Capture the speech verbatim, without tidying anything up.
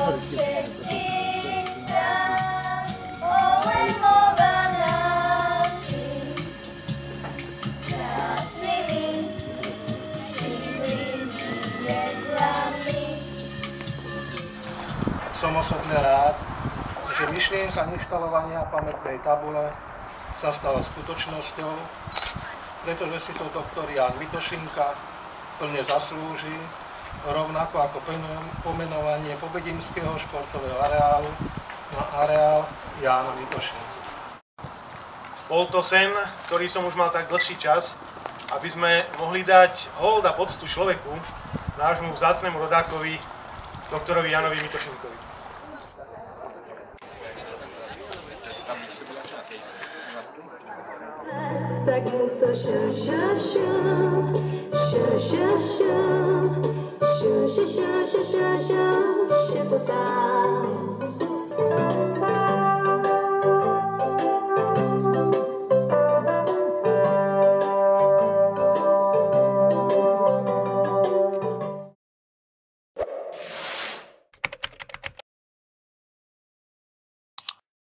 Som osobne rád, že myšlienka inštalovania pamätnej tabule sa stala skutočnosťou, pretože si to doktor Ján Mitošinka plne zaslúži, rovnako ako pomenovanie Pobedimského športového areálu na areál Jána Mitošinka. Bol to sen, ktorý som už mal tak dlhší čas, aby sme mohli dať hold a poctu človeku, nášmu vzácnemu rodákovi, doktorovi Jánovi Mitošinkovi. Tak mu to ša, ša, ša, ša, ša, ša, ša, ša, ša, ša, ša, ša, ša, ša, ša,